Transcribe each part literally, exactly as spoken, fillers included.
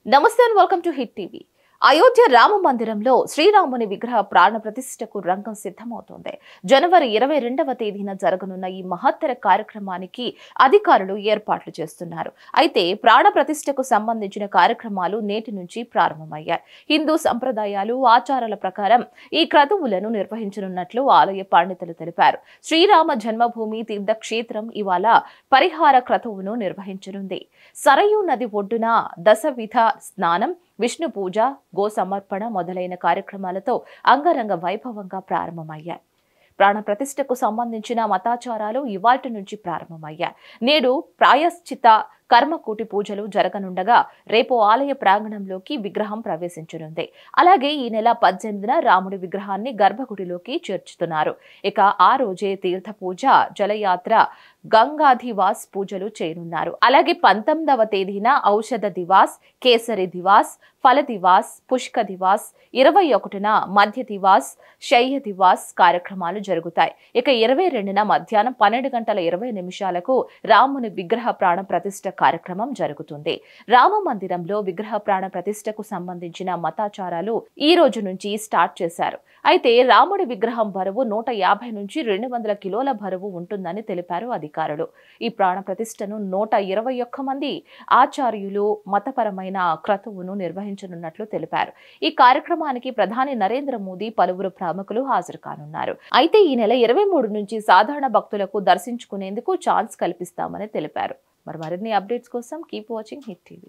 నమస్తే and welcome to hit TV. Ayodhya Rama మందిరంలో శ్రీరాముని విగ్రహ ప్రాణ ప్రతిష్ఠకు రంగం సిద్ధమవుతోంది. జనవరి ఇరవై రెండవ తేదీన జరగనున్న ఈ మహత్తర కార్యక్రమానికి అధికారులు ఏర్పాట్లు చేస్తున్నారు. అయితే ప్రాణ ప్రతిష్ఠకు సంబంధించిన కార్యక్రమాలు నేటి నుంచి ప్రారంభమయ్యాయి. హిందూ సంప్రదాయాలు, ఆచారాల ప్రకారం ఈ క్రతువులను నిర్వహించనున్నట్లు ఆలయ పండితులు తెలిపారు. శ్రీరామ జన్మభూమి తీర్థక్షేత్రం ఇవాళ పరిహార క్రతువును నిర్వహించనుంది. సరయూ నది ఒడ్డున దశవిధ స్నానం, విష్ణు పూజ, గో సమర్పణ మొదలైన కార్యక్రమాలతో అంగరంగ వైభవంగా ప్రారంభమయ్యాయి. ప్రాణ ప్రతిష్ఠకు సంబంధించిన మతాచారాలు ఇవాల్టి నుంచి ప్రారంభమయ్యాయి. నేడు ప్రాయశ్చిత కర్మకూటి పూజలు జరగనుండగా రేపు ఆలయ ప్రాంగణంలోకి విగ్రహం ప్రవేశించనుంది. అలాగే ఈ నెల పద్దెనిమిదిన రాముడి విగ్రహాన్ని గర్భగుడిలోకి చేర్చుతున్నారు. ఇక ఆ రోజే తీర్థ పూజ, జలయాత్ర, గంగాధివాస్ పూజలు చేయనున్నారు. అలాగే పంతొమ్మిదవ తేదీన ఔషధ దివాస్, కేసరి దివాస్, ఫల దివాస్, పుష్క దివాస్, ఇరవై ఒకటిన మధ్య దివాస్, శయ్య దివాస్ కార్యక్రమాలు జరుగుతాయి. ఇక ఇరవై రెండున మధ్యాహ్నం పన్నెండు గంటల ఇరవై నిమిషాలకు రాముని విగ్రహ ప్రాణ ప్రతిష్ఠ కార్యక్రమం జరుగుతుంది. రామ మందిరంలో విగ్రహ ప్రాణ ప్రతిష్ఠకు సంబంధించిన మతాచారాలు ఈ రోజు నుంచి స్టార్ట్ చేశారు. అయితే రాముడి విగ్రహం బరువు నూట యాభై నుంచి రెండు వందల కిలోల బరువు ఉంటుందని తెలిపారు అధికారులు. ఈ ప్రాణ ప్రతిష్ఠను నూట ఇరవై ఒక్క మంది ఆచార్యులు మతపరమైన క్రతువును నిర్వహించనున్నట్లు తెలిపారు. ఈ కార్యక్రమానికి ప్రధాని నరేంద్ర మోదీ, పలువురు ప్రముఖులు హాజరు కానున్నారు. అయితే ఈ నెల ఇరవై మూడు నుంచి సాధారణ భక్తులకు దర్శించుకునేందుకు ఛాన్స్ కల్పిస్తామని తెలిపారు. మరి మరిన్ని అప్డేట్స్ కోసం కీప్ వాచింగ్ హిట్ టీవీ.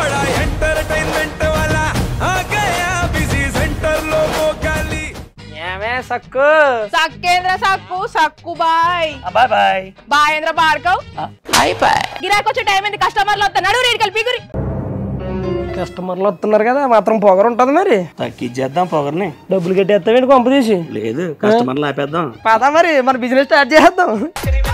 సక్కు సక్కేంద్ర సక్కు సక్కు బాయ్ బాయ్ బాయ్ బాయేంద్ర భార్గవ్ బాయ్ బాయ్. గిరాకి వచ్చే టైం ఏంది? కస్టమర్లు వస్తున్నాడు, రేడికల్ పిగురి. కస్టమర్లు వస్తున్నారు కదా, మాత్రం పొగరు ఉంటది. మరి తగ్గించేద్దాం పొగర్ని. డబ్బులు కట్టేస్తామేంటి కొంప తీసి? లేదు, కస్టమర్లు ఆపేద్దాం. పదా మరి మన బిజినెస్ స్టార్ట్ చేద్దాం.